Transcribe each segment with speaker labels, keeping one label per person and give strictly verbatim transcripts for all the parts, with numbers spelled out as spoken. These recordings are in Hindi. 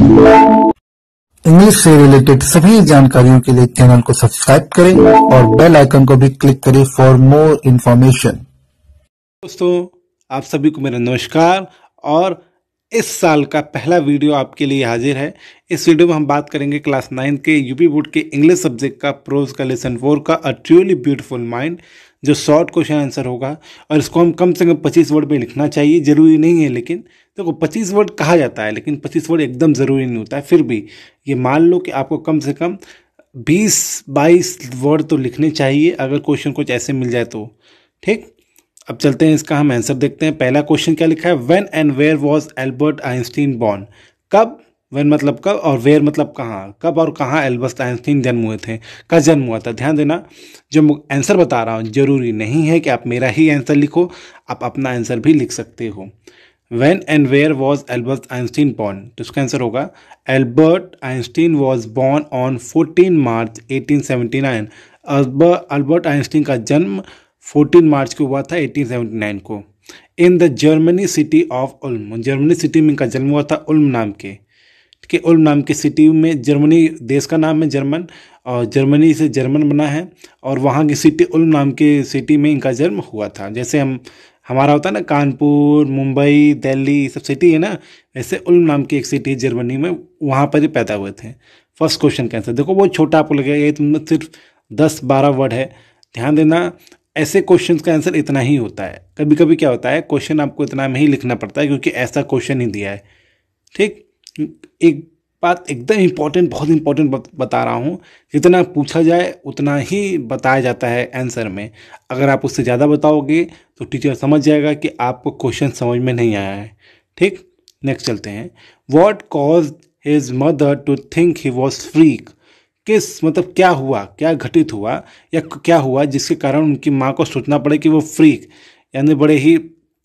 Speaker 1: इंग्लिश से रिलेटेड सभी जानकारियों के लिए चैनल को सब्सक्राइब करें और बेल आइकन को भी क्लिक करें फॉर मोर इन्फॉर्मेशन।
Speaker 2: दोस्तों, आप सभी को मेरा नमस्कार और इस साल का पहला वीडियो आपके लिए हाजिर है। इस वीडियो में हम बात करेंगे क्लास नाइन्थ के यूपी बोर्ड के इंग्लिश सब्जेक्ट का प्रोज का लेसन फोर का अ ट्रूली ब्यूटीफुल माइंड, जो शॉर्ट क्वेश्चन आंसर होगा और इसको हम कम से कम पच्चीस वर्ड में लिखना चाहिए। ज़रूरी नहीं है, लेकिन देखो पच्चीस वर्ड कहा जाता है, लेकिन पच्चीस वर्ड एकदम ज़रूरी नहीं होता है। फिर भी ये मान लो कि आपको कम से कम बीस बाईस वर्ड तो लिखने चाहिए अगर क्वेश्चन कुछ ऐसे मिल जाए तो। ठीक, अब चलते हैं, इसका हम आंसर देखते हैं। पहला क्वेश्चन क्या लिखा है, when and where was Albert Einstein born. कब, व्हेन मतलब कब और वेयर मतलब कहाँ, कब और कहाँ एल्बर्ट आइंस्टीन जन्म हुए थे, का जन्म हुआ था। ध्यान देना, जो आंसर बता रहा हूँ जरूरी नहीं है कि आप मेरा ही आंसर लिखो, आप अपना आंसर भी लिख सकते हो। When and where was Albert Einstein born, तो इसका आंसर होगा Albert Einstein was born on fourteen March eighteen seventy nine. Albert Einstein का जन्म फोर्टीन मार्च को हुआ था एटीन सेवेंटी नाइन को, in the Germany city of Ulm. Germany city में इनका जन्म हुआ था, उल्म नाम के, ठीक है, उल्म नाम के सिटी में। जर्मनी देश का नाम है जर्मन, और जर्मनी से जर्मन बना है, और वहाँ की सिटी उल्म नाम के सिटी में इनका जन्म हुआ था। जैसे हम हमारा होता है ना कानपुर, मुंबई, दिल्ली, सब सिटी है ना, वैसे उल्म नाम की एक सिटी है जर्मनी में, वहाँ पर ही पैदा हुए थे। फर्स्ट क्वेश्चन का आंसर देखो, वो छोटा आपको लगेगा, ये तुम सिर्फ दस बारह वर्ड है। ध्यान देना, ऐसे क्वेश्चंस का आंसर इतना ही होता है। कभी कभी क्या होता है, क्वेश्चन आपको इतना में ही लिखना पड़ता है क्योंकि ऐसा क्वेश्चन ही दिया है। ठीक, एक बात एकदम इंपॉर्टेंट, बहुत इंपॉर्टेंट बता रहा हूँ, जितना पूछा जाए उतना ही बताया जाता है आंसर में। अगर आप उससे ज़्यादा बताओगे तो टीचर समझ जाएगा कि आपको क्वेश्चन समझ में नहीं आया है। ठीक, नेक्स्ट चलते हैं। What caused his mother to think he was freak. किस मतलब क्या हुआ, क्या घटित हुआ या क्या हुआ जिसके कारण उनकी माँ को सोचना पड़े कि वो फ्रीक, यानी बड़े ही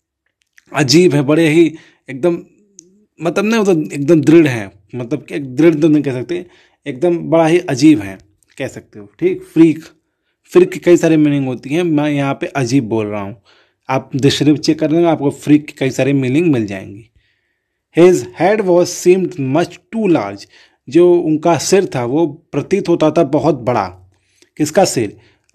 Speaker 2: अजीब है, बड़े ही एकदम मतलब नहीं मतलब एकदम दृढ़ है, मतलब कि दृढ़ तो नहीं कह सकते, एकदम बड़ा ही अजीब है कह सकते हो। ठीक, फ्रीक, फ्रीक की कई सारे मीनिंग होती हैं, मैं यहाँ पे अजीब बोल रहा हूँ। आप डिक्शनरी चेक कर लेंगे, आपको फ्रीक की कई सारे मीनिंग मिल जाएंगी। His head was seemed much too large. जो उनका सिर था वो प्रतीत होता था बहुत बड़ा। किसका सिर,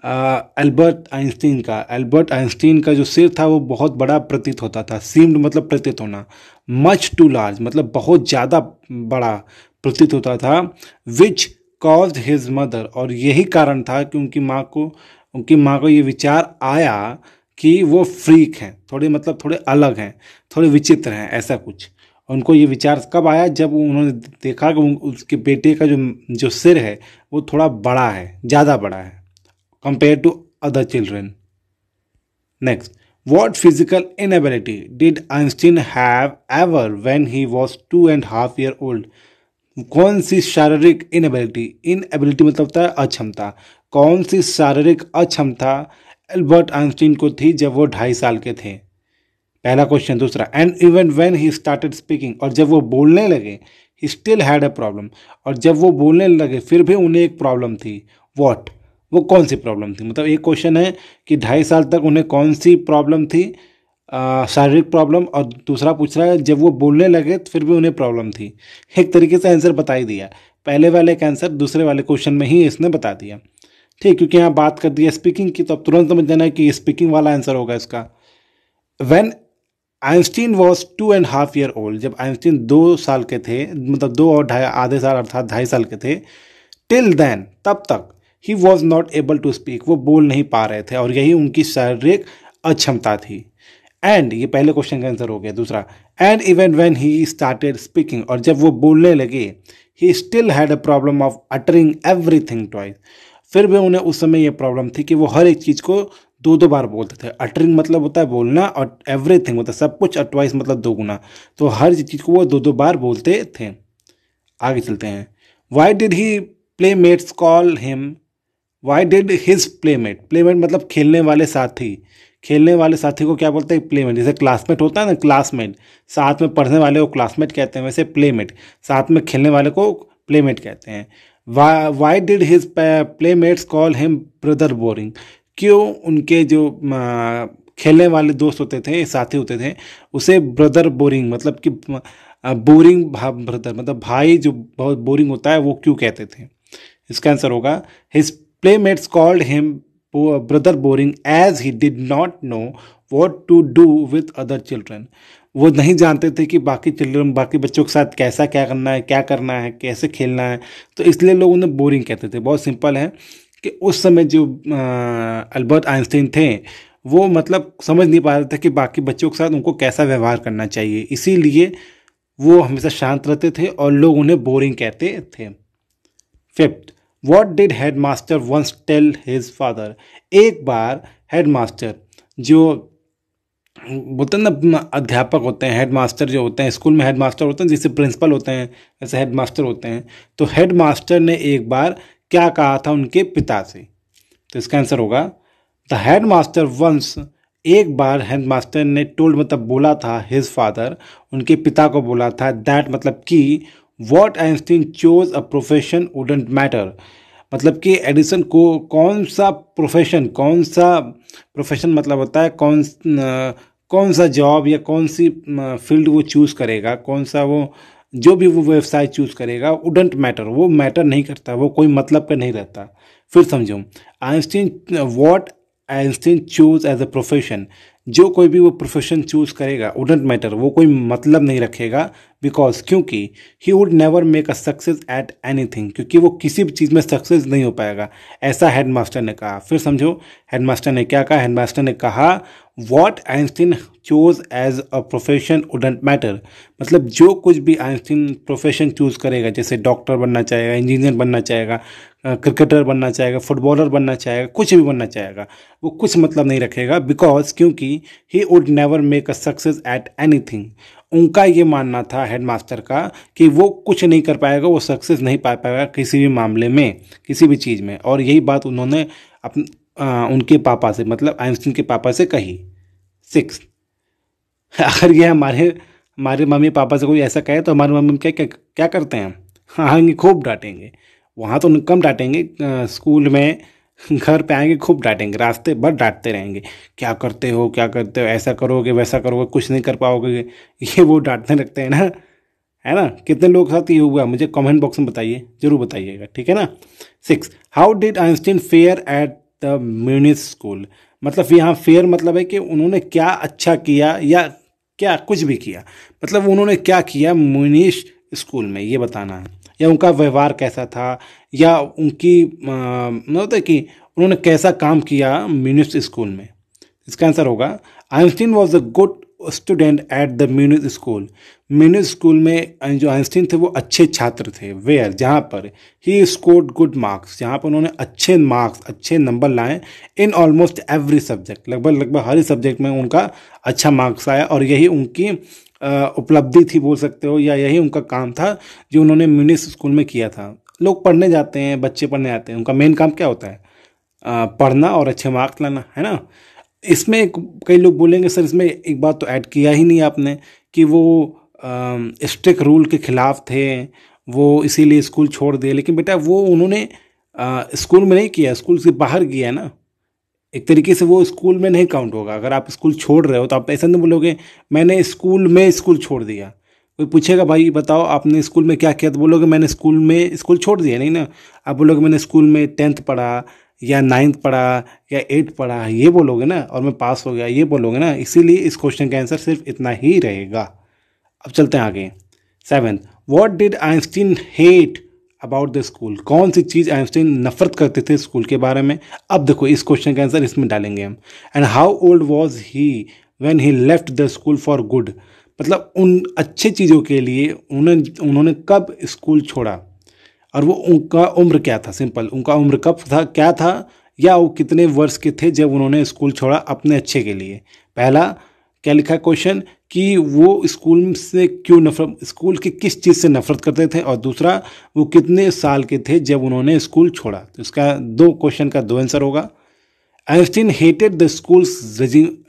Speaker 2: एल्बर्ट आइंस्टीन का। एल्बर्ट आइंस्टीन का जो सिर था वो बहुत बड़ा प्रतीत होता था। सीम्ड मतलब प्रतीत होना, मच टू लार्ज मतलब बहुत ज़्यादा बड़ा प्रतीत होता था। विच कॉज्ड हिज मदर, और यही कारण था कि उनकी माँ को उनकी माँ को ये विचार आया कि वो फ्रीक हैं, थोड़े मतलब थोड़े अलग हैं, थोड़े विचित्र हैं, ऐसा कुछ। उनको ये विचार कब आया, जब उन्होंने देखा कि उसके बेटे का जो जो सिर है वो थोड़ा बड़ा है, ज़्यादा बड़ा है compare to other children. Next, what physical inability did Einstein have ever when he was two and half year old. कौन सी शारीरिक इनएबिलिटी, इनएबिलिटी मतलब होता है अक्षमता, कौन सी शारीरिक अक्षमता एल्बर्ट आइंस्टीन को थी जब वो ढाई साल के थे। पहला क्वेश्चन। दूसरा, and even when he started speaking, और जब वो बोलने लगे, he still had a problem, और जब वो बोलने लगे फिर भी उन्हें एक प्रॉब्लम थी। व्हाट, वो कौन सी प्रॉब्लम थी, मतलब एक क्वेश्चन है कि ढाई साल तक उन्हें कौन सी प्रॉब्लम थी, शारीरिक प्रॉब्लम, और दूसरा पूछ रहा है जब वो बोलने लगे तो फिर भी उन्हें प्रॉब्लम थी। एक तरीके से आंसर बता ही दिया, पहले वाले का आंसर दूसरे वाले क्वेश्चन में ही इसने बता दिया। ठीक, क्योंकि यहाँ बात कर दी है स्पीकिंग की, तो अब तुरंत समझ जाना है कि स्पीकिंग वाला आंसर होगा इसका। When Einstein was two and half year old, जब आइंस्टीन दो साल के थे, मतलब दो और ढाई आधे साल अर्थात ढाई साल के थे। टिल देन, तब तक, he was not able to speak, वो बोल नहीं पा रहे थे, और यही उनकी शारीरिक अक्षमता थी। एंड, ये पहले क्वेश्चन का आंसर हो गया। दूसरा, and even when he started speaking, और जब वो बोलने लगे, he still had a problem of uttering everything twice, फिर भी उन्हें उस समय ये प्रॉब्लम थी कि वो हर एक चीज़ को दो दो बार बोलते थे। अटरिंग मतलब होता है बोलना, और एवरीथिंग मतलब सब कुछ, और ट्वाइस मतलब दो गुना, तो हर चीज़ को वो दो दो बार बोलते थे। आगे चलते हैं। Why did he playmates call him, why did his playmate, playmate मतलब खेलने वाले साथी, खेलने वाले साथी को क्या बोलते हैं, प्लेमेट। जैसे क्लासमेट होता है ना, क्लासमेट, साथ में पढ़ने वाले को क्लासमेट कहते हैं, वैसे प्लेमेट, साथ में खेलने वाले को प्लेमेट कहते हैं। Why did his playmates call him brother boring, क्यों उनके जो खेलने वाले दोस्त होते थे, साथी होते थे, उसे ब्रदर बोरिंग मतलब कि बोरिंग ब्रदर मतलब भाई जो बहुत बोरिंग होता है वो क्यों कहते थे? इसका आंसर होगा his playmates called him brother boring as he did not know what to do with other children. वो नहीं जानते थे कि बाकी चिल्ड्रन बाकी बच्चों के साथ कैसा क्या करना है, क्या करना है, कैसे खेलना है, तो इसलिए लोग उन्हें बोरिंग कहते थे। बहुत सिंपल है कि उस समय जो अल्बर्ट आइंस्टीन थे वो मतलब समझ नहीं पा रहे थे कि बाकी बच्चों के साथ उनको कैसा व्यवहार करना चाहिए, इसीलिए वो हमेशा शांत रहते थे और लोग उन्हें बोरिंग कहते थे। Fifth, what did head master once tell his father. एक बार हेड मास्टर जो बोलते हैं ना अध्यापक होते हैं, हेड मास्टर जो होते हैं स्कूल में, हेड मास्टर होते हैं जैसे प्रिंसिपल होते हैं ऐसे हेड मास्टर होते हैं, तो हेड मास्टर ने एक बार क्या कहा था उनके पिता से? तो इसका आंसर होगा द हेड मास्टर वंस, एक बार हेड मास्टर ने टोल्ड मतलब बोला था हिज फादर, उनके पिता को बोला था, दैट मतलब कि what Einstein chose a profession wouldn't matter, मतलब कि एडिसन को कौन सा प्रोफेशन, कौन सा प्रोफेशन मतलब होता है कौन कौन सा जॉब या कौन सी फील्ड वो चूज़ करेगा, कौन सा वो जो भी वो व्यवसाय चूज़ करेगा, वुडंट मैटर, वो मैटर नहीं करता, वो कोई मतलब का नहीं रहता। फिर समझो, Einstein what Einstein choose as a profession, जो कोई भी वो प्रोफेशन चूज करेगा वुडंट मैटर, वो कोई मतलब नहीं रखेगा, बिकॉज क्योंकि he would never make a success at anything, क्योंकि वो किसी भी चीज़ में सक्सेस नहीं हो पाएगा, ऐसा हेडमास्टर ने कहा। फिर समझो हेडमास्टर ने क्या कहा, हेडमास्टर ने कहा what Einstein choose as a profession wouldn't matter, मतलब जो कुछ भी आइंस्टीन प्रोफेशन चूज करेगा, जैसे डॉक्टर बनना चाहेगा, इंजीनियर बनना चाहेगा, क्रिकेटर बनना चाहेगा, फुटबॉलर बनना चाहेगा, कुछ भी बनना चाहेगा, वो कुछ मतलब नहीं रखेगा, बिकॉज क्योंकि he would never make a success at anything. उनका ये मानना था हेडमास्टर का कि वो कुछ नहीं कर पाएगा, वो सक्सेस नहीं पा पाएगा किसी भी मामले में, किसी भी चीज़ में, और यही बात उन्होंने अपन उनके पापा से मतलब आइंस्टीन के पापा से कही। सिक्स, अगर ये हमारे हमारे मम्मी पापा से कोई ऐसा कहे तो हमारे मम्मी क्या क्या क्या करते हैं? हाँ, खूब डांटेंगे। वहाँ तो कम डांटेंगे, स्कूल में घर पे आएंगे खूब डांटेंगे, रास्ते भर डांटते रहेंगे, क्या करते हो क्या करते हो, ऐसा करोगे वैसा करोगे, कुछ नहीं कर पाओगे, ये वो डांटने लगते हैं ना, है ना। कितने लोग साथ ये हुआ मुझे कमेंट बॉक्स में बताइए, जरूर बताइएगा, ठीक है ना। Six, how did Einstein fare at the Munich school, मतलब यहाँ फेयर मतलब है कि उन्होंने क्या अच्छा किया या क्या कुछ भी किया, मतलब उन्होंने क्या किया म्यूनिच स्कूल में, ये बताना है, या उनका व्यवहार कैसा था, या उनकी मतलब होता है कि उन्होंने कैसा काम किया म्यूनिच स्कूल में। इसका आंसर होगा Einstein was a good student at the Munich school. Munich school में जो आइंस्टीन थे वो अच्छे छात्र थे, वेयर जहाँ पर ही स्कोर्ड गुड मार्क्स, जहाँ पर उन्होंने अच्छे मार्क्स अच्छे नंबर लाए इन ऑलमोस्ट एवरी सब्जेक्ट, लगभग लगभग हर सब्जेक्ट में उनका अच्छा मार्क्स आया, और यही उनकी उपलब्धि थी बोल सकते हो, या यही उनका काम था जो उन्होंने म्यूनिच स्कूल में किया था। लोग पढ़ने जाते हैं, बच्चे पढ़ने आते हैं, उनका मेन काम क्या होता है? पढ़ना और अच्छे मार्क्स लाना, है ना। इसमें कई लोग बोलेंगे सर इसमें एक बात तो ऐड किया ही नहीं आपने कि वो स्ट्रिक्ट रूल के खिलाफ थे, वो इसीलिए स्कूल छोड़ दिए, लेकिन बेटा वो उन्होंने स्कूल में नहीं किया, स्कूल से बाहर किया ना, एक तरीके से वो स्कूल में नहीं काउंट होगा। अगर आप स्कूल छोड़ रहे हो तो आप ऐसा नहीं बोलोगे मैंने स्कूल में स्कूल छोड़ दिया। कोई पूछेगा भाई बताओ आपने स्कूल में क्या किया, तो बोलोगे मैंने स्कूल में स्कूल छोड़ दिया, नहीं ना। आप बोलोगे मैंने स्कूल में टेंथ पढ़ा या नाइन्थ पढ़ा या एट्थ पढ़ा, ये बोलोगे ना, और मैं पास हो गया, ये बोलोगे ना। इसीलिए इस क्वेश्चन का आंसर सिर्फ इतना ही रहेगा। अब चलते हैं आगे। Seventh, what did Einstein hate about the school, कौन सी चीज़ आइंस्टीन नफरत करते थे स्कूल के बारे में। अब देखो इस क्वेश्चन का आंसर इसमें डालेंगे हम। And how old was he when he left the school for good, मतलब उन अच्छे चीज़ों के लिए उन्होंने उन्होंने कब स्कूल छोड़ा, और वो उनका उम्र क्या था, सिंपल उनका उम्र कब था, क्या था, या वो कितने वर्ष के थे जब उन्होंने स्कूल छोड़ा अपने अच्छे के लिए। पहला क्या लिखा है क्वेश्चन कि वो स्कूल से क्यों नफरत, स्कूल की किस चीज़ से नफरत करते थे, और दूसरा वो कितने साल के थे जब उन्होंने स्कूल छोड़ा। तो इसका दो क्वेश्चन का दो आंसर होगा। Einstein hated the school's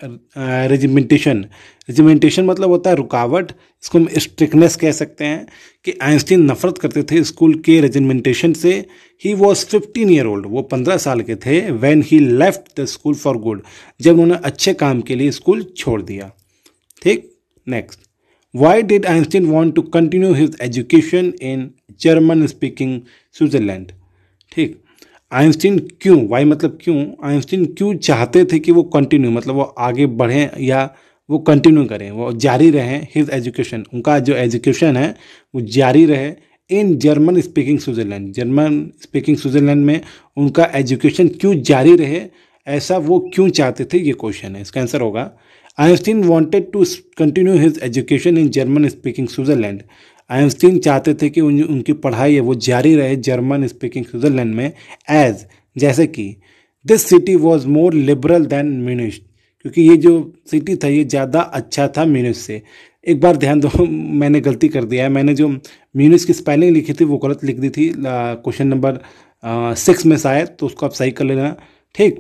Speaker 2: regimentation, regimentation मतलब होता है रुकावट, इसको हम स्ट्रिक्टनेस कह सकते हैं कि आइंस्टीन नफरत करते थे स्कूल के रेजिमेंटेशन से। He was fifteen year old, वो पंद्रह साल के थे, when he left the school for good, जब उन्होंने अच्छे काम के लिए स्कूल छोड़ दिया। ठीक, next, why did Einstein want to continue his education in German speaking Switzerland. ठीक, आइंस्टीन क्यों, वाई मतलब क्यों, आइंस्टीन क्यों चाहते थे कि वो कंटिन्यू मतलब वो आगे बढ़ें या वो कंटिन्यू करें, वो जारी रहें हिज एजुकेशन, उनका जो एजुकेशन है वो जारी रहे in German speaking Switzerland, German speaking Switzerland में उनका एजुकेशन क्यों जारी रहे, ऐसा वो क्यों चाहते थे, ये क्वेश्चन है। इसका आंसर होगा Einstein wanted to continue his education in German speaking Switzerland. Einstein चाहते थे कि उन, उनकी पढ़ाई है वो जारी रहे जर्मन स्पीकिंग स्विट्जरलैंड में, एज जैसे कि this city was more liberal than Munich, क्योंकि ये जो सिटी था ये ज़्यादा अच्छा था म्यूनिच से। एक बार ध्यान दो, मैंने गलती कर दिया है, मैंने जो म्यूनिच की स्पेलिंग लिखी थी वो गलत लिख दी थी क्वेश्चन नंबर सिक्स में शायद, तो उसको आप सही कर लेना। ठीक,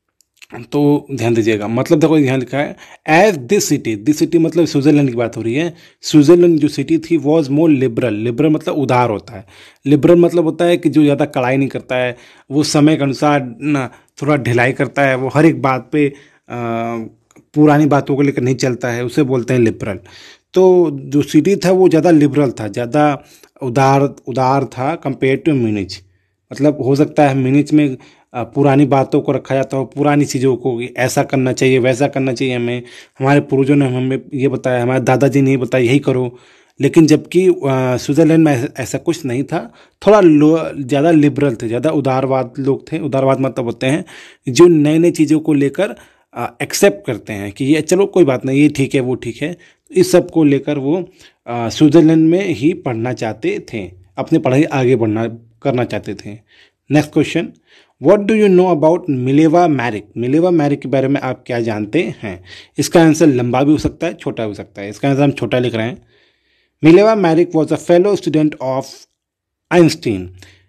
Speaker 2: तो ध्यान दीजिएगा, मतलब देखो यहाँ लिखा है as this city, this city मतलब स्विट्जरलैंड की बात हो रही है। स्विट्जरलैंड जो सिटी थी वॉज मोर लिबरल, लिबरल मतलब उदार होता है, लिबरल मतलब होता है कि जो ज़्यादा कड़ाई नहीं करता है, वो समय के अनुसार ना थोड़ा ढिलाई करता है, वो हर एक बात पे आ, पुरानी बातों को लेकर नहीं चलता है, उसे बोलते हैं लिबरल। तो जो सिटी था वो ज़्यादा लिबरल था, ज़्यादा उदार उदार था कंपेयर टू म्यूनिच। मतलब हो सकता है म्यूनिच में पुरानी बातों को रखा जाता हो, पुरानी चीज़ों को ऐसा करना चाहिए वैसा करना चाहिए, हमें हमारे पूर्वजों ने हमें ये बताया, हमारे दादाजी ने ये बताया यही करो, लेकिन जबकि स्विट्जरलैंड में ऐसा कुछ नहीं था, थोड़ा ज़्यादा लिबरल थे, ज़्यादा उदारवाद लोग थे। उदारवाद मतलब होते हैं जो नए नए चीज़ों को लेकर एक्सेप्ट करते हैं कि ये चलो कोई बात नहीं, ये ठीक है वो ठीक है, इस सब को लेकर वो स्विट्जरलैंड में ही पढ़ना चाहते थे, अपनी पढ़ाई आगे बढ़ना करना चाहते थे। Next question, what do you know about Mileva Maric, Mileva Maric के बारे में आप क्या जानते हैं। इसका आंसर लंबा भी हो सकता है छोटा हो सकता है, इसका आंसर हम छोटा लिख रहे हैं। Mileva Maric was a fellow student of Einstein.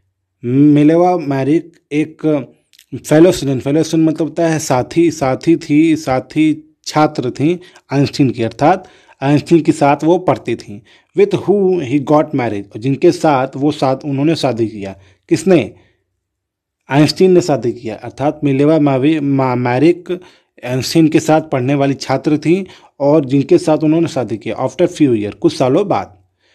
Speaker 2: Mileva Maric एक फेलो स्टूडेंट, फेलो स्टूडेंट मतलब होता है साथी, साथी थी, साथी छात्र थी आइंस्टीन की, अर्थात आइंस्टीन के साथ वो पढ़ती थी। With who he got married, जिनके साथ वो साथ उन्होंने शादी किया। किसने, आइंस्टीन ने शादी किया, अर्थात मिलेवा मैरिक आइंस्टीन के साथ पढ़ने वाली छात्र थी और जिनके साथ उन्होंने शादी किया। आफ्टर फ्यू ईयर, कुछ सालों बाद।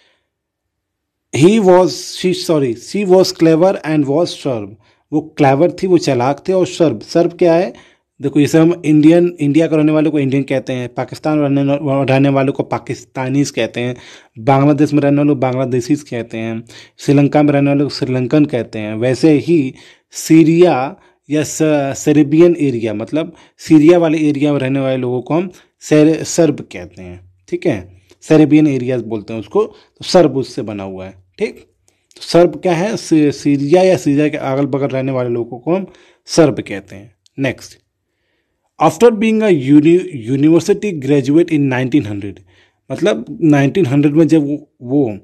Speaker 2: He was she sorry she was clever and was Serb, वो क्लेवर थी, वो चालाक थे, और सर्व, सर्व क्या है, देखो जैसे हम इंडियन, इंडिया के रहने वालों को इंडियन कहते हैं, पाकिस्तान रहने रहने वालों को पाकिस्तानीज कहते हैं, बांग्लादेश में रहने वालों को बांग्लादेशीज कहते हैं, श्रीलंका में रहने वालों को श्रीलंकन कहते हैं। वैसे ही सीरिया या सेरेबियन एरिया, मतलब सीरिया वाले एरिया में रहने वाले लोगों को हम सेर सर्ब कहते हैं। ठीक है, सेरेबियन एरियाज बोलते हैं उसको, तो सर्ब उससे बना हुआ है। ठीक, तो सर्ब क्या है, सीरिया या सीरिया के अगल बगल रहने वाले लोगों को हम सर्ब कहते हैं। Next, after being a university graduate in nineteen hundred, मतलब नाइनटीन हंड्रेड में जब वो, वो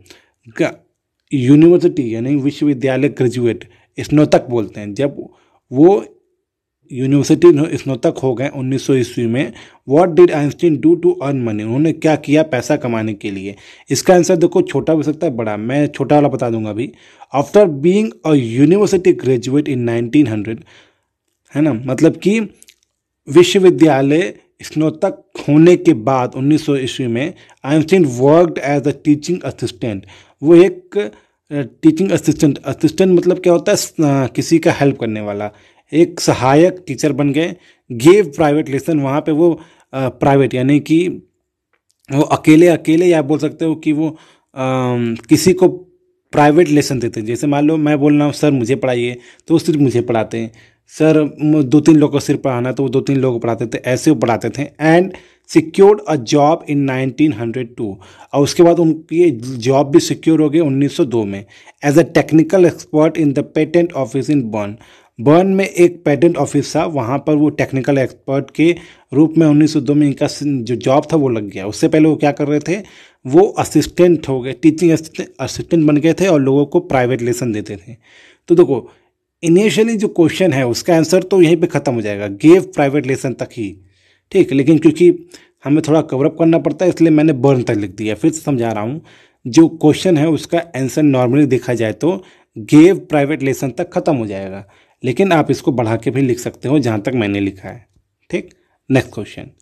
Speaker 2: यूनिवर्सिटी यानी विश्वविद्यालय ग्रेजुएट, स्नातक बोलते हैं, जब वो यूनिवर्सिटी स्नातक हो गए उन्नीस सौ ईस्वी में, what did Einstein do to earn money, उन्होंने क्या किया पैसा कमाने के लिए। इसका आंसर देखो छोटा हो सकता है बड़ा, मैं छोटा वाला बता दूंगा अभी। After being a university graduate in nineteen hundred, है ना, मतलब कि विश्वविद्यालय स्नातक होने के बाद उन्नीस सौ ईस्वी में Einstein worked as a teaching assistant, वो एक टीचिंग असिस्टेंट, असिस्टेंट मतलब क्या होता है, किसी का हेल्प करने वाला, एक सहायक टीचर बन गए। गेव प्राइवेट लेसन, वहाँ पे वो प्राइवेट यानी कि वो अकेले अकेले या बोल सकते हो कि वो आ, किसी को प्राइवेट लेसन देते हैं। जैसे मान लो मैं बोल रहा हूँ सर मुझे पढ़ाइए, तो वो सिर्फ मुझे पढ़ाते हैं, सर दो तीन लोगों को सिर्फ पढ़ाना तो वो दो तीन लोगों को पढ़ाते थे, ऐसे वो पढ़ाते थे। And secured a job in nineteen hundred two, और उसके बाद उनकी जॉब भी सिक्योर हो गई उन्नीस सौ दो में as a technical expert in the patent office in Bern. Bern में एक पेटेंट ऑफिस था, वहाँ पर वो टेक्निकल एक्सपर्ट के रूप में उन्नीस सौ दो में इनका जो जॉब था वो लग गया। उससे पहले वो क्या कर रहे थे, वो असिस्टेंट हो गए, टीचिंग असिस्टेंट बन गए थे और लोगों को प्राइवेट लेसन देते थे। तो देखो इनिशियली जो क्वेश्चन है उसका आंसर तो यहीं पे ख़त्म हो जाएगा, गेव प्राइवेट लेसन तक ही। ठीक, लेकिन क्योंकि हमें थोड़ा कवरअप करना पड़ता है इसलिए मैंने बर्न तक लिख दिया। फिर से समझा रहा हूँ, जो क्वेश्चन है उसका आंसर नॉर्मली देखा जाए तो गेव प्राइवेट लेसन तक ख़त्म हो जाएगा, लेकिन आप इसको बढ़ा के भी लिख सकते हो जहाँ तक मैंने लिखा है। ठीक, next question,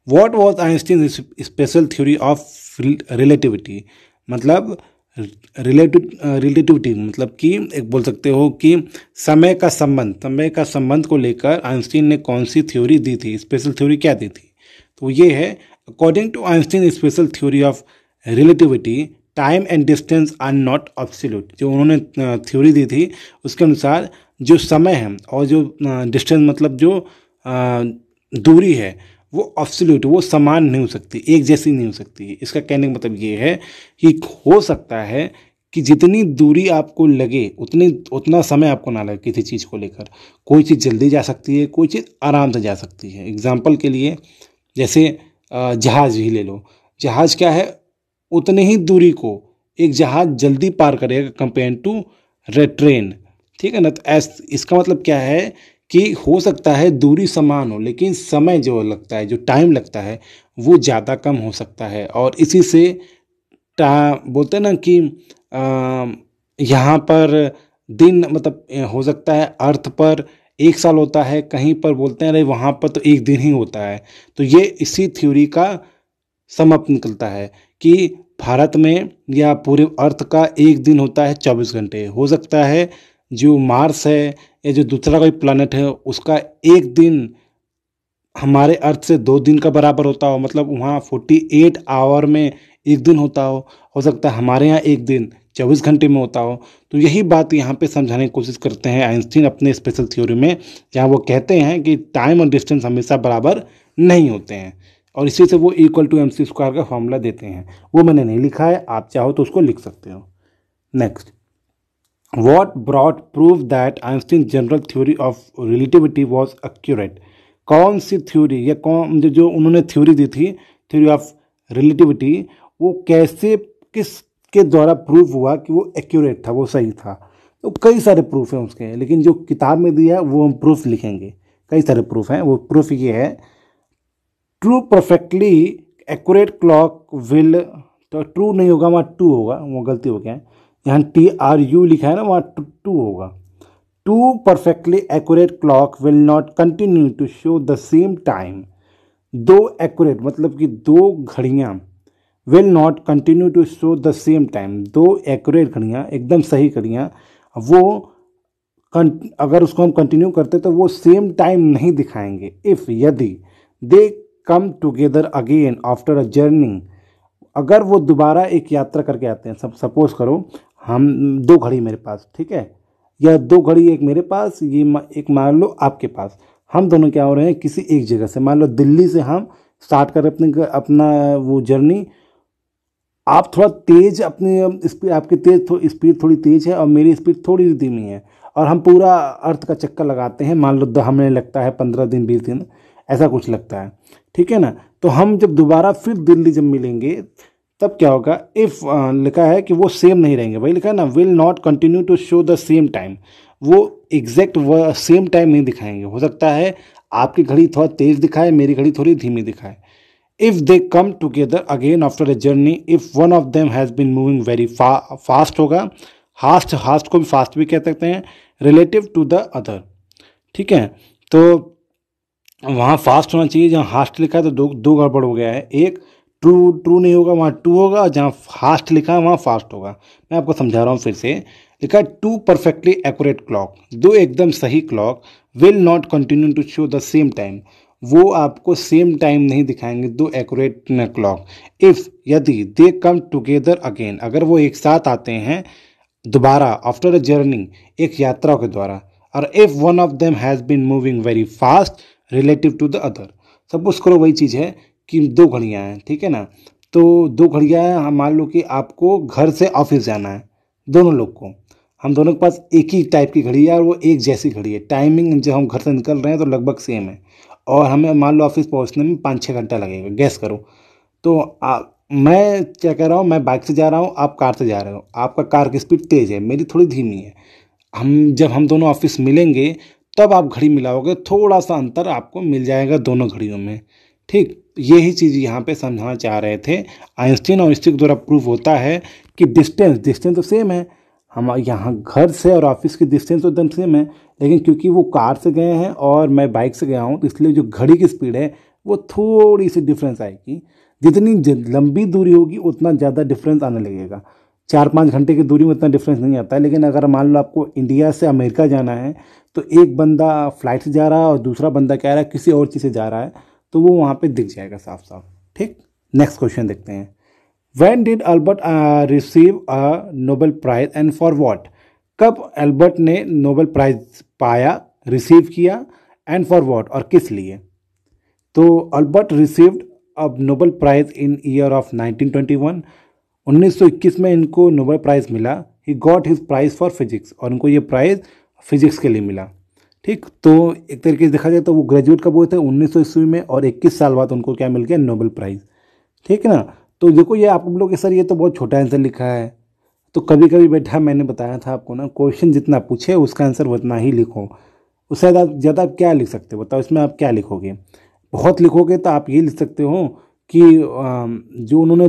Speaker 2: what was Einstein special theory of relativity, मतलब रिलेटिव रिलेटिविटी मतलब कि एक बोल सकते हो कि समय का संबंध समय का संबंध को लेकर आइंस्टीन ने कौन सी थ्योरी दी थी, स्पेशल थ्योरी क्या दी थी। तो ये है, according to Einstein special theory of relativity time and distance are not absolute. जो उन्होंने थ्योरी दी थी उसके अनुसार जो समय है और जो डिस्टेंस मतलब जो आ, दूरी है वो एब्सोल्यूट, वो समान नहीं हो सकती, एक जैसी नहीं हो सकती। इसका कहने का मतलब ये है कि हो सकता है कि जितनी दूरी आपको लगे उतनी उतना समय आपको ना लगे किसी चीज़ को लेकर। कोई चीज़ जल्दी जा सकती है, कोई चीज़ आराम से जा सकती है। एग्जाम्पल के लिए जैसे जहाज़ ही ले लो, जहाज़ क्या है, उतनी ही दूरी को एक जहाज़ जल्दी पार करेगा कंपेयर टू ट्रेन, ठीक है ना। तो ऐस इसका मतलब क्या है कि हो सकता है दूरी समान हो लेकिन समय जो लगता है, जो टाइम लगता है वो ज़्यादा कम हो सकता है। और इसी से बोलते हैं ना कि यहाँ पर दिन मतलब हो सकता है अर्थ पर एक साल होता है, कहीं पर बोलते हैं अरे वहाँ पर तो एक दिन ही होता है। तो ये इसी थ्योरी का सम अप निकलता है कि भारत में या पूरे अर्थ का एक दिन होता है चौबीस घंटे। हो सकता है जो मार्स है या जो दूसरा कोई प्लैनेट है उसका एक दिन हमारे अर्थ से दो दिन का बराबर होता हो, मतलब वहाँ अड़तालीस आवर में एक दिन होता हो हो सकता है हमारे यहाँ एक दिन चौबीस घंटे में होता हो। तो यही बात यहाँ पे समझाने की कोशिश करते हैं आइंस्टीन अपने स्पेशल थ्योरी में, जहाँ वो कहते हैं कि टाइम और डिस्टेंस हमेशा बराबर नहीं होते हैं और इसी से वो equal to M C square का फॉर्मूला देते हैं। वो मैंने नहीं लिखा है, आप चाहो तो उसको लिख सकते हो। Next, what brought prove that Einstein general theory of relativity was accurate. कौन सी थ्योरी या कौन जो, जो उन्होंने थ्योरी दी थी थ्योरी ऑफ रिलेटिविटी, वो कैसे किस के द्वारा प्रूव हुआ कि वो एक्यूरेट था, वो सही था। तो कई सारे प्रूफ हैं उसके, लेकिन जो किताब में दिया है वो हम प्रूफ लिखेंगे। कई सारे प्रूफ हैं, वो प्रूफ ये है, true perfectly accurate clock will, तो ट्रू नहीं होगा वहाँ टू होगा, वो गलती हो गया है, यहाँ टी आर यू लिखा है ना, वहाँ टू टू होगा। Two perfectly accurate clock will not continue to show the same time. दो एक्यूरेट मतलब कि दो घड़ियाँ will not continue to show the same time. दो एक्यूरेट घड़ियाँ, एकदम सही घड़ियाँ, वो अगर उसको हम कंटिन्यू करते तो वो सेम टाइम नहीं दिखाएंगे। इफ़ यदि they come together again after a journey, अगर वो दोबारा एक यात्रा करके आते हैं, सब सपोज करो हम दो घड़ी मेरे पास, ठीक है, या दो घड़ी एक मेरे पास, ये एक मान लो आपके पास, हम दोनों क्या हो रहे हैं किसी एक जगह से, मान लो दिल्ली से हम स्टार्ट कर अपने अपना वो जर्नी। आप थोड़ा तेज अपनी स्पीड, आपकी तेज थो, स्पीड थोड़ी तेज है और मेरी स्पीड थोड़ी धीमी है, और हम पूरा अर्थ का चक्कर लगाते हैं, मान लो हमें लगता है पंद्रह दिन बीस दिन ऐसा कुछ लगता है, ठीक है ना। तो हम जब दोबारा फिर दिल्ली जब मिलेंगे तब क्या होगा, इफ़ लिखा है कि वो सेम नहीं रहेंगे, वही लिखा है ना, will not continue to show the same time, वो एग्जैक्ट वो सेम टाइम नहीं दिखाएंगे। हो सकता है आपकी घड़ी थोड़ा तेज दिखाए, मेरी घड़ी थोड़ी धीमी दिखाए। If they come together again after a journey, if one of them has been moving very fast होगा, हास्ट हास्ट को भी फास्ट भी कह सकते हैं, रिलेटिव टू द अदर, ठीक है। तो वहाँ फास्ट होना चाहिए, जहाँ हास्ट लिखा है तो दो दो गड़बड़ हो गया है, एक ट्रू ट्रू नहीं होगा, वहाँ टू होगा, और जहाँ हास्ट लिखा है वहाँ फास्ट होगा। मैं आपको समझा रहा हूँ फिर से, लिखा है टू परफेक्टली एक्यूरेट क्लॉक, दो एकदम सही clock, will not continue to show the same time, वो आपको सेम टाइम नहीं दिखाएंगे, दो एक्यूरेट क्लॉक। इफ़ यदि दे कम टुगेदर अगेन, अगर वो एक साथ आते हैं दोबारा आफ्टर अ जर्नी, एक यात्रा के द्वारा, और if one of them has been moving very fast relative to the other, suppose करो वही चीज़ है कि दो घड़ियाँ हैं, ठीक है ना, तो दो घड़ियाँ हैं, हम मान लो कि आपको घर से ऑफिस जाना है, दोनों लोग को, हम दोनों के पास एक ही टाइप की घड़ी है और वो एक जैसी घड़ी है, टाइमिंग जब हम घर से निकल रहे हैं तो लगभग सेम है, और हमें मान लो ऑफिस पहुंचने में पाँच छः घंटा लगेगा, गैस करो। तो आ, मैं क्या कह रहा हूँ, मैं बाइक से जा रहा हूँ, आप कार से जा रहे हो, आपका कार की स्पीड तेज़ है, मेरी थोड़ी धीमी है। हम जब हम दोनों ऑफिस मिलेंगे तब आप घड़ी मिलाओगे, थोड़ा सा अंतर आपको मिल जाएगा दोनों घड़ियों में, ठीक। यही चीज़ यहाँ पे समझाना चाह रहे थे आइंस्टीन, और इसके द्वारा प्रूव होता है कि डिस्टेंस डिस्टेंस तो सेम है, हम यहाँ घर से और ऑफिस की डिस्टेंस तो एकदम सेम है, लेकिन क्योंकि वो कार से गए हैं और मैं बाइक से गया हूँ तो इसलिए जो घड़ी की स्पीड है वो थोड़ी सी डिफरेंस आएगी। जितनी लंबी दूरी होगी उतना ज़्यादा डिफरेंस आने लगेगा। चार पाँच घंटे की दूरी में उतना डिफरेंस नहीं आता है, लेकिन अगर मान लो आपको इंडिया से अमेरिका जाना है तो एक बंदा फ्लाइट से जा रहा है और दूसरा बंदा कह रहा है किसी और चीज़ से जा रहा है, तो वो वहाँ पे दिख जाएगा साफ साफ। ठीक, नेक्स्ट क्वेश्चन देखते हैं। When did Albert uh, receive a Nobel Prize and for what? कब एल्बर्ट ने नोबेल प्राइज पाया, रिसीव किया, एंड फॉर व्हाट, और किस लिए? तो Albert received a Nobel prize in year of nineteen twenty one. उन्नीस सौ इक्कीस में इनको नोबेल प्राइज मिला। He got his prize for physics, और उनको ये प्राइज फिजिक्स के लिए मिला। ठीक, तो एक तरीके से देखा जाए तो वो ग्रेजुएट कब हुए थे, उन्नीस सौ ईस्वी में, और इक्कीस साल बाद उनको क्या मिल गया, नोबेल प्राइज। ठीक है ना। तो देखो ये आप लोग के सर ये तो बहुत छोटा आंसर लिखा है, तो कभी कभी बैठा मैंने बताया था आपको ना, क्वेश्चन जितना पूछे उसका आंसर उतना ही लिखो। उससे ज़्यादा आप क्या लिख सकते हो बताओ, इसमें आप क्या लिखोगे? बहुत लिखोगे तो आप ये लिख सकते हो कि जो उन्होंने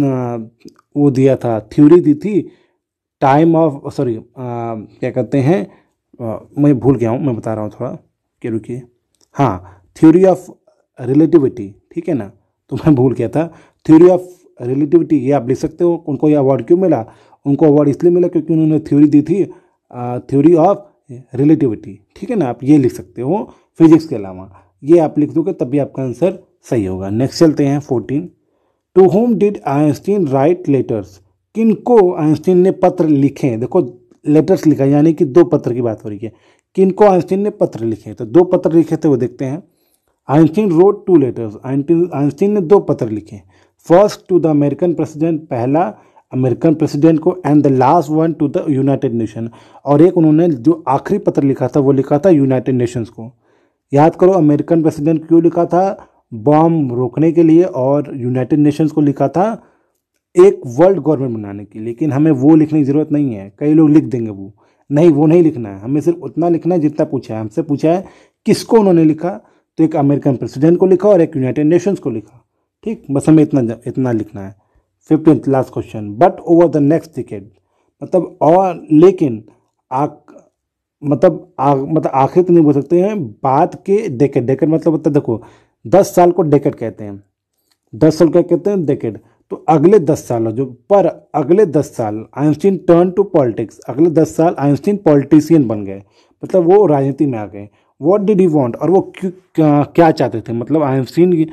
Speaker 2: वो दिया था, थ्योरी दी थी टाइम ऑफ, सॉरी क्या कहते हैं, आ, मैं भूल गया हूँ, मैं बता रहा हूँ थोड़ा कि रुकिए, हाँ, थ्योरी ऑफ रिलेटिविटी। ठीक है ना, तो मैं भूल गया था, थ्योरी ऑफ रिलेटिविटी, ये आप लिख सकते हो। उनको ये अवार्ड क्यों मिला? उनको अवार्ड इसलिए मिला क्योंकि उन्होंने थ्योरी दी थी, थ्योरी ऑफ रिलेटिविटी। ठीक है ना, आप ये लिख सकते हो फिजिक्स के अलावा, ये आप लिख दोगे तब भी आपका आंसर सही होगा। नेक्स्ट चलते हैं fourteen. To whom did Einstein write letters? किनको आइंस्टीन ने पत्र लिखे? देखो लेटर्स लिखा यानी कि दो पत्र की बात हो रही है। किनको आइंस्टीन ने पत्र लिखे? तो दो पत्र लिखे थे, वो देखते हैं। Einstein wrote two letters, Einstein ने दो पत्र लिखे। First to the American president, पहला अमेरिकन प्रेसिडेंट को, and the last one to the United Nation, और एक उन्होंने जो आखिरी पत्र लिखा था वो लिखा था यूनाइटेड नेशंस को। याद करो अमेरिकन प्रेसिडेंट क्यों लिखा था? बॉम्ब रोकने के लिए, और यूनाइटेड नेशंस को लिखा था एक वर्ल्ड गवर्नमेंट बनाने की। लेकिन हमें वो लिखने की ज़रूरत नहीं है, कई लोग लिख देंगे वो, नहीं वो नहीं लिखना है, हमें सिर्फ उतना लिखना है जितना पूछा है। हमसे पूछा है किसको उन्होंने लिखा, तो एक अमेरिकन प्रेसिडेंट को लिखा और एक यूनाइटेड नेशंस को लिखा। ठीक, बस हमें इतना इतना लिखना है। Fifteenth last question, but over the next decade, मतलब और लेकिन आ, मतलब आ, मतलब आखिर तो नहीं बोल सकते हैं, बाद के डेकेड, डेकेड मतलब होता है, देखो दस साल को डेकेड कहते हैं, दस साल क्या कहते हैं, डेकेड। तो अगले दस साल जो पर अगले दस साल आइंस्टीन टर्न टू पॉलिटिक्स, अगले दस साल आइंस्टीन पॉलिटिशियन बन गए, मतलब वो राजनीति में आ गए। व्हाट डिड ही वांट, और वो क्यों क्या, क्या चाहते थे, मतलब आइंस्टीन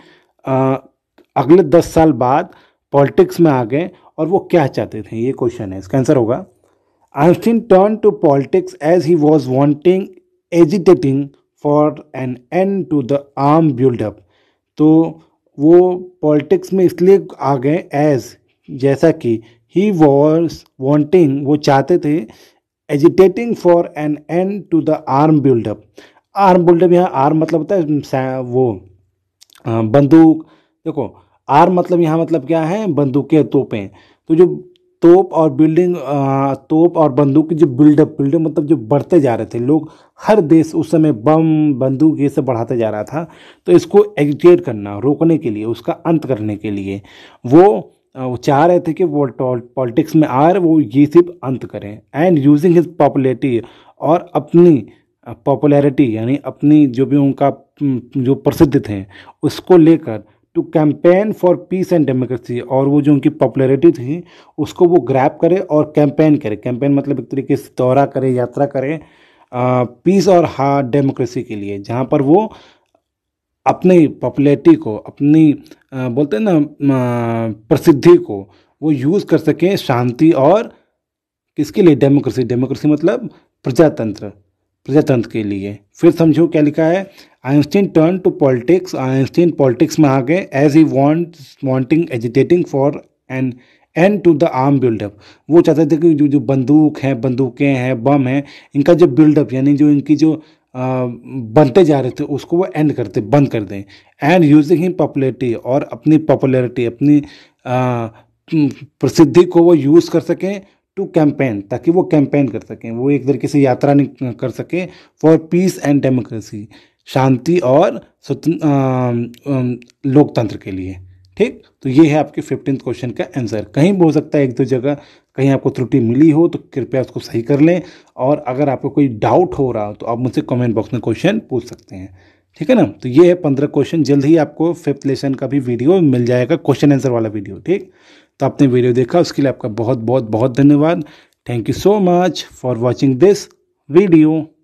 Speaker 2: अगले दस साल बाद पॉलिटिक्स में आ गए और वो क्या चाहते थे, ये क्वेश्चन है। इसका आंसर होगा Einstein turn to politics as he was wanting agitating for an end to the arm buildup. तो वो पॉलिटिक्स में इसलिए आ गए एज, जैसा कि ही वाज वांटिंग, वो चाहते थे, agitating for an end to the arm buildup. Arm buildup, यहाँ आर्म मतलब होता है वो बंदूक। देखो आर्म मतलब यहाँ मतलब क्या है, बंदूकें, तोपें। तो जो तोप और बिल्डिंग, तोप और बंदूक की जो बिल्डअप, बिल्डअप मतलब जो बढ़ते जा रहे थे लोग, हर देश उस समय बम बंदूक ये सब बढ़ाते जा रहा था। तो इसको एजिटेट करना, रोकने के लिए, उसका अंत करने के लिए वो वो चाह रहे थे कि वो पॉलिटिक्स में आ रहे, वो ये सिर्फ अंत करें। एंड यूजिंग हिज पॉपुलैरिटी, और अपनी पॉपुलैरिटी यानी अपनी जो भी उनका जो प्रसिद्ध थे उसको लेकर to campaign for peace and democracy, और वो जो उनकी पॉपुलैरिटी थी उसको वो ग्रैब करे और कैंपेन करे। कैंपेन मतलब एक तरीके से दौरा करे, यात्रा करे पीस और हाँ डेमोक्रेसी के लिए, जहाँ पर वो अपनी पॉपुलैरिटी को, अपनी आ, बोलते हैं ना प्रसिद्धि को वो यूज़ कर सकें शांति और किसके लिए, डेमोक्रेसी। डेमोक्रेसी मतलब प्रजातंत्र, प्रजातंत्र के लिए। फिर समझो क्या लिखा है, Einstein turn to politics, Einstein politics में आ गए as he want wanting agitating for an end to the arm buildup. वो चाहते थे कि जो जो बंदूक हैं, बंदूकें हैं, बम हैं, इनका जो बिल्डअप यानी जो इनकी जो आ, बनते जा रहे थे उसको वो एंड करते, बंद कर दें। एंड यूजिंग हिम पॉपुलैरिटी, और अपनी पॉपुलैरिटी, अपनी आ, प्रसिद्धि को वो यूज़ कर सकें टू कैंपेन, ताकि वो कैंपेन कर सकें, वो एक तरीके से यात्रा नहीं कर सकें फॉर पीस एंड डेमोक्रेसी, शांति और लोकतंत्र के लिए। ठीक, तो ये है आपके फिफ्टींथ क्वेश्चन का आंसर। कहीं भी हो सकता है एक दो जगह कहीं आपको त्रुटि मिली हो तो कृपया उसको सही कर लें, और अगर आपको कोई डाउट हो रहा हो तो आप मुझसे कमेंट बॉक्स में क्वेश्चन पूछ सकते हैं। ठीक है ना। तो ये है पंद्रह क्वेश्चन, जल्द ही आपको फिफ्थ लेसन का भी वीडियो मिल जाएगा, क्वेश्चन आंसर वाला वीडियो। ठीक, तो आपने वीडियो देखा उसके लिए आपका बहुत बहुत बहुत धन्यवाद। Thank you so much for watching this video.